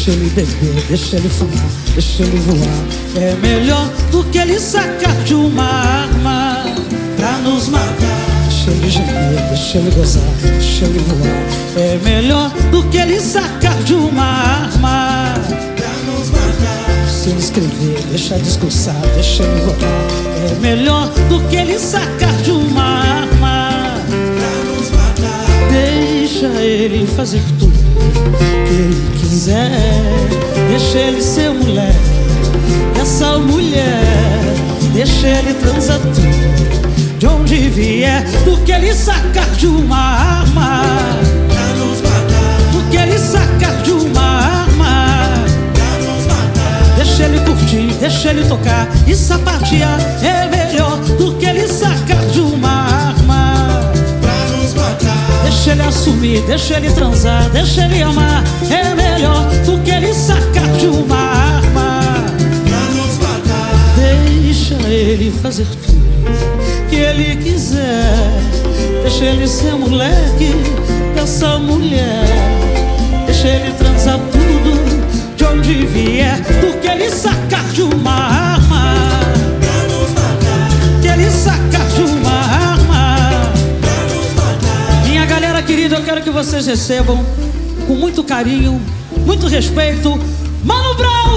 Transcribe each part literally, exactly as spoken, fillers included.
Deixa ele beber, deixa ele fumar, deixa ele voar. É melhor do que ele sacar de uma arma pra nos matar. Deixa ele gemer, deixa ele gozar, deixa ele voar. É melhor do que ele sacar de uma arma pra nos matar. Se ele escrever, deixa discursar, deixa ele votar. É melhor do que ele sacar de uma arma pra nos matar. Deixa ele fazer tudo que ele quiser. Deixa ele ser moleque dessa mulher. Deixa ele transar tudo de onde vier. Do que ele sacar de uma arma pra nos matar. Do que ele sacar de uma arma pra nos matar. Deixa ele curtir, deixa ele tocar e sapatear. É melhor do que ele sacar de uma arma pra nos matar. Deixa ele assumir, deixa ele transar, deixa ele amar. É melhor do que ele sacar de uma arma pra nos matar. Deixa ele fazer tudo que ele quiser. Deixa ele ser moleque dessa mulher. Deixa ele transar tudo de onde vier. Do que ele sacar de uma arma pra nos matar. Que ele sacar de uma arma pra nos matar. Minha galera querida, eu quero que vocês recebam com muito carinho, muito respeito, Mano Brown,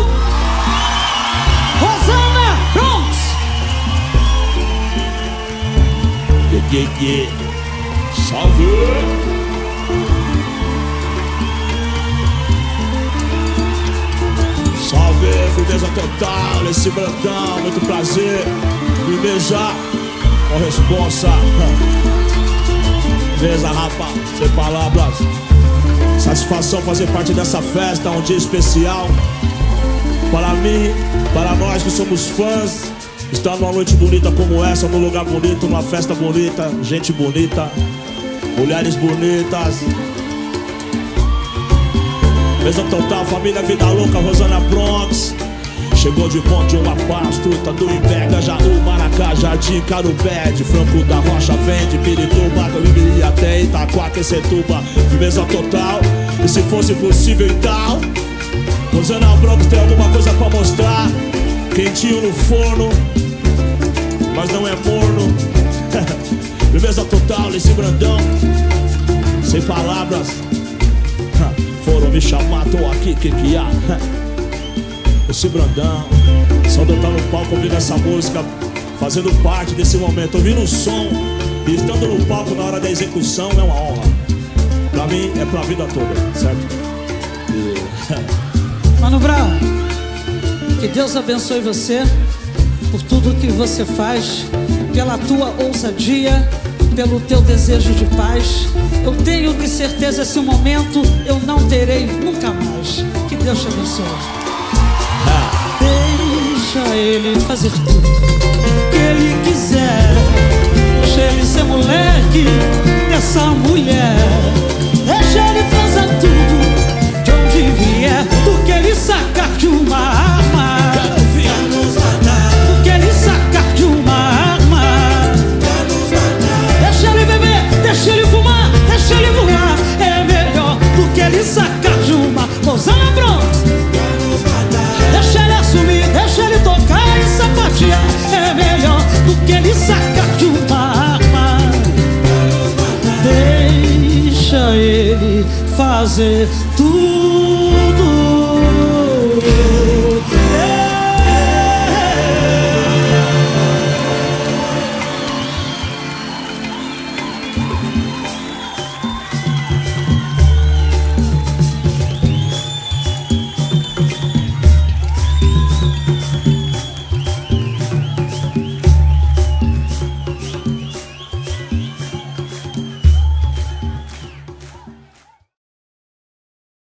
Rosana, Bronx. Yeah, yeah, yeah. Salve! Salve, firmeza total, esse Brandão, muito prazer me beijar com responsa. Beleza, rapa, sem palavras. Satisfação fazer parte dessa festa, um dia especial para mim, para nós que somos fãs. Estar numa noite bonita como essa, num lugar bonito, numa festa bonita, gente bonita, mulheres bonitas. Mesa total, família Vida Louca, Rosana Bronx. Chegou de ponte, uma paz, truta do Impega, Jaú, Maracá, Jardim, Carubé, de Franco da Rocha, Vende, Pirituba, Bibi, até Itaquá, Quecetuba. Mesa total, e se fosse possível e tal, Rosana Bronx tem alguma coisa pra mostrar. Quentinho no forno, mas não é morno. Beleza total, esse Brandão, sem palavras. Foram me chamar, tô aqui, que que há? Esse Brandão, só de eu estar no palco ouvindo essa música, fazendo parte desse momento, ouvindo o som e estando no palco na hora da execução é uma honra. Pra mim é pra vida toda, certo? E... Mano Brown, que Deus abençoe você por tudo que você faz, pela tua ousadia, pelo teu desejo de paz. Eu tenho de certeza esse momento eu não terei nunca mais. Que Deus te abençoe. Ah. Deixa ele fazer tudo que ele quiser. Deixa ele ser moleque dessa mulher. Deixa ele transar tudo de onde vier. Do que ele sacar de uma arma pra nos matar. Do que ele sacar de uma arma pra nos matar. Deixa ele beber, deixa ele fumar, deixa ele voar. É melhor do que ele sacar de uma Rosana Bronx pra nos matar. Deixa ele assumir, deixa ele tocar e sapatear. É melhor do que ele sacar de uma arma pra nos matar. Deixa ele fazer tudo